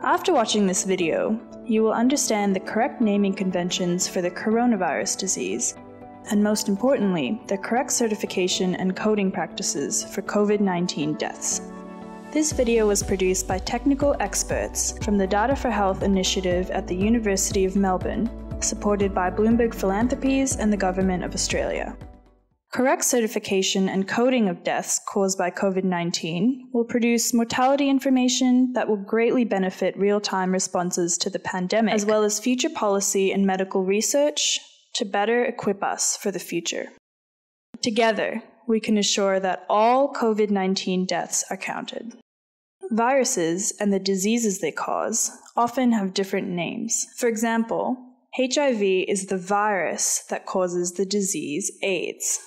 After watching this video, you will understand the correct naming conventions for the coronavirus disease, and most importantly, the correct certification and coding practices for COVID-19 deaths. This video was produced by technical experts from the Data for Health initiative at the University of Melbourne, supported by Bloomberg Philanthropies and the Government of Australia. Correct certification and coding of deaths caused by COVID-19 will produce mortality information that will greatly benefit real-time responses to the pandemic, as well as future policy and medical research to better equip us for the future. Together, we can assure that all COVID-19 deaths are counted. Viruses and the diseases they cause often have different names. For example, HIV is the virus that causes the disease AIDS.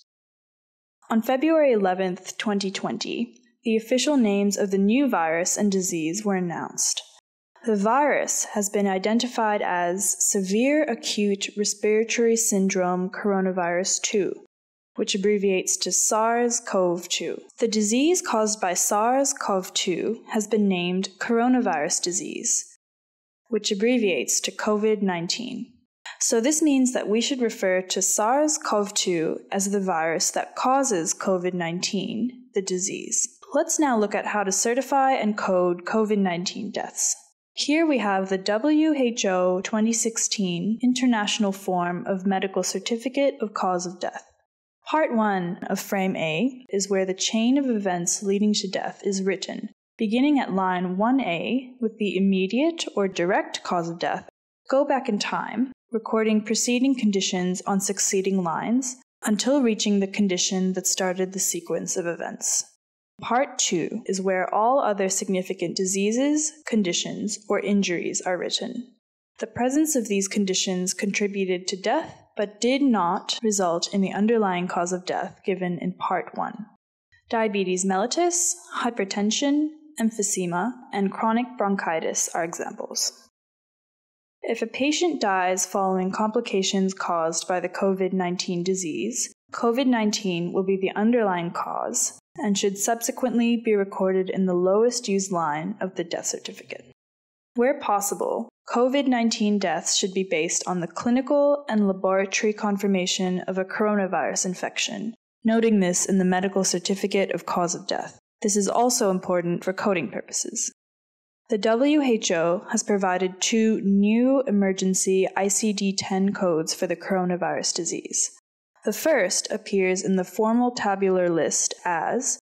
On February 11, 2020, the official names of the new virus and disease were announced. The virus has been identified as Severe Acute Respiratory Syndrome Coronavirus 2, which abbreviates to SARS-CoV-2. The disease caused by SARS-CoV-2 has been named coronavirus disease, which abbreviates to COVID-19. So this means that we should refer to SARS-CoV-2 as the virus that causes COVID-19, the disease. Let's now look at how to certify and code COVID-19 deaths. Here we have the WHO 2016 International Form of Medical Certificate of Cause of Death. Part 1 of Frame A is where the chain of events leading to death is written, beginning at line 1A with the immediate or direct cause of death. Go back in time, recording preceding conditions on succeeding lines until reaching the condition that started the sequence of events. Part 2 is where all other significant diseases, conditions, or injuries are written. The presence of these conditions contributed to death, but did not result in the underlying cause of death given in Part 1. Diabetes mellitus, hypertension, emphysema, and chronic bronchitis are examples. If a patient dies following complications caused by the COVID-19 disease, COVID-19 will be the underlying cause and should subsequently be recorded in the lowest used line of the death certificate. Where possible, COVID-19 deaths should be based on the clinical and laboratory confirmation of a coronavirus infection, noting this in the medical certificate of cause of death. This is also important for coding purposes. The WHO has provided 2 new emergency ICD-10 codes for the coronavirus disease. The first appears in the formal tabular list as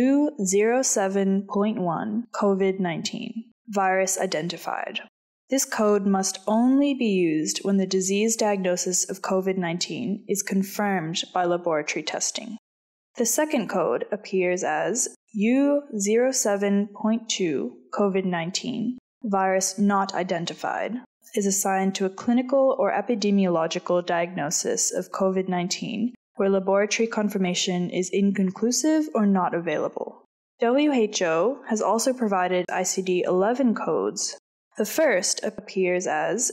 U07.1 COVID-19, virus identified. This code must only be used when the disease diagnosis of COVID-19 is confirmed by laboratory testing. The second code appears as U07.2 COVID-19, virus not identified, is assigned to a clinical or epidemiological diagnosis of COVID-19 where laboratory confirmation is inconclusive or not available. WHO has also provided ICD-11 codes. The first appears as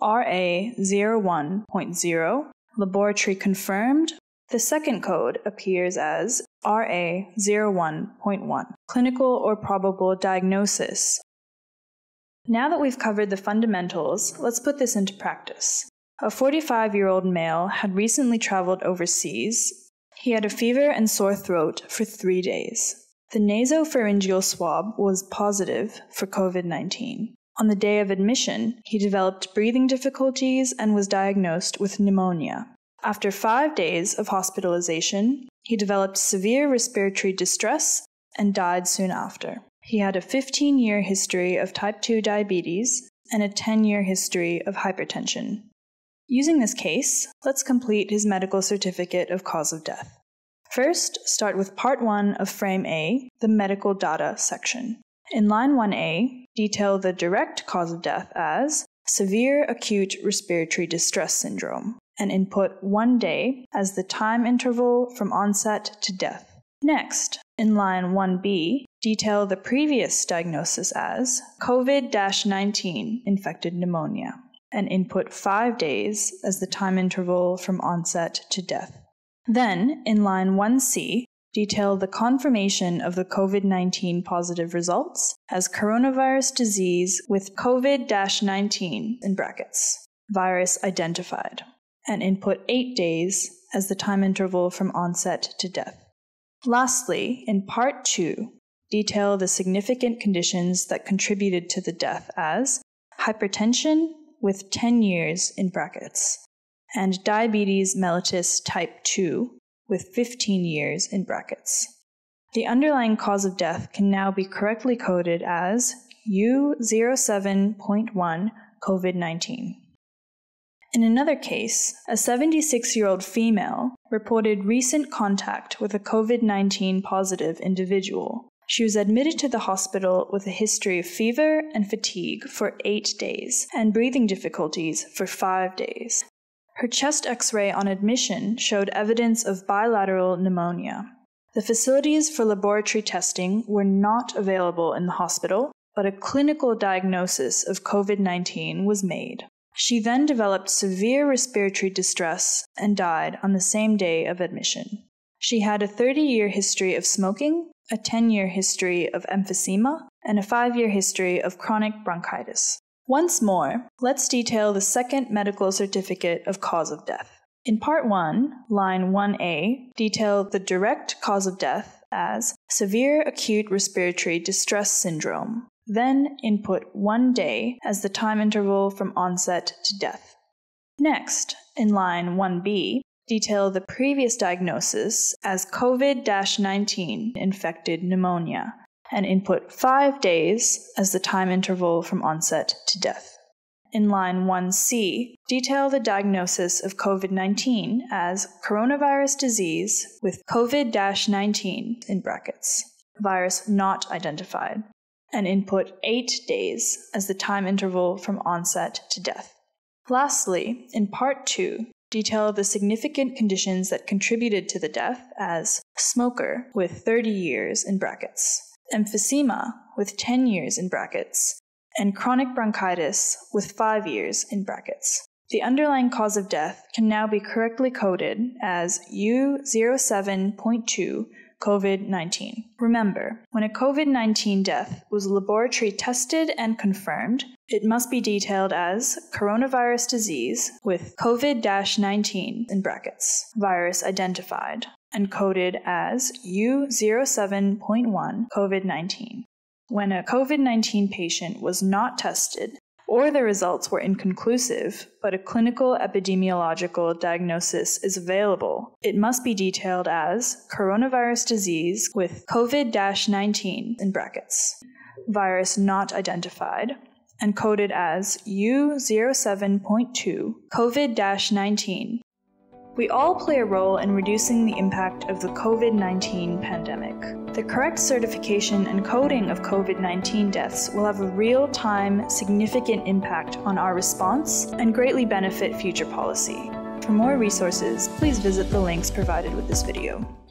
RA01.0, laboratory confirmed. The second code appears as RA01.1, clinical or probable diagnosis. Now that we've covered the fundamentals, let's put this into practice. A 45-year-old male had recently traveled overseas. He had a fever and sore throat for 3 days. The nasopharyngeal swab was positive for COVID-19. On the day of admission, he developed breathing difficulties and was diagnosed with pneumonia. After 5 days of hospitalization, he developed severe respiratory distress and died soon after. He had a 15-year history of type 2 diabetes and a 10-year history of hypertension. Using this case, let's complete his medical certificate of cause of death. First, start with Part 1 of Frame A, the medical data section. In line 1A, detail the direct cause of death as severe acute respiratory distress syndrome, and input 1 day as the time interval from onset to death. Next, in line 1B, detail the previous diagnosis as COVID-19 infected pneumonia, and input 5 days as the time interval from onset to death. Then, in line 1C, detail the confirmation of the COVID-19 positive results as coronavirus disease with COVID-19 in brackets, virus identified, and input 8 days as the time interval from onset to death. Lastly, in Part 2, detail the significant conditions that contributed to the death as hypertension with 10 years in brackets, and diabetes mellitus type 2 with 15 years in brackets. The underlying cause of death can now be correctly coded as U07.1 COVID-19. In another case, a 76-year-old female reported recent contact with a COVID-19 positive individual. She was admitted to the hospital with a history of fever and fatigue for 8 days and breathing difficulties for 5 days. Her chest X-ray on admission showed evidence of bilateral pneumonia. The facilities for laboratory testing were not available in the hospital, but a clinical diagnosis of COVID-19 was made. She then developed severe respiratory distress and died on the same day of admission. She had a 30-year history of smoking, a 10-year history of emphysema, and a 5-year history of chronic bronchitis. Once more, let's detail the second medical certificate of cause of death. In Part 1, line 1A, detail the direct cause of death as severe acute respiratory distress syndrome. Then input 1 day as the time interval from onset to death. Next, in line 1B, detail the previous diagnosis as COVID-19 infected pneumonia, and input 5 days as the time interval from onset to death. In line 1C, detail the diagnosis of COVID-19 as coronavirus disease with COVID-19 in brackets, virus not identified, and input 8 days as the time interval from onset to death. Lastly, in Part 2, detail the significant conditions that contributed to the death as smoker with 30 years in brackets, emphysema with 10 years in brackets, and chronic bronchitis with 5 years in brackets. The underlying cause of death can now be correctly coded as U07.2 COVID-19. Remember, when a COVID-19 death was laboratory tested and confirmed, it must be detailed as coronavirus disease with COVID-19 in brackets, virus identified, and coded as U07.1 COVID-19. When a COVID-19 patient was not tested, or the results were inconclusive, but a clinical epidemiological diagnosis is available, it must be detailed as coronavirus disease with COVID-19 in brackets, virus not identified, and coded as U07.2 COVID-19. We all play a role in reducing the impact of the COVID-19 pandemic. The correct certification and coding of COVID-19 deaths will have a real-time, significant impact on our response and greatly benefit future policy. For more resources, please visit the links provided with this video.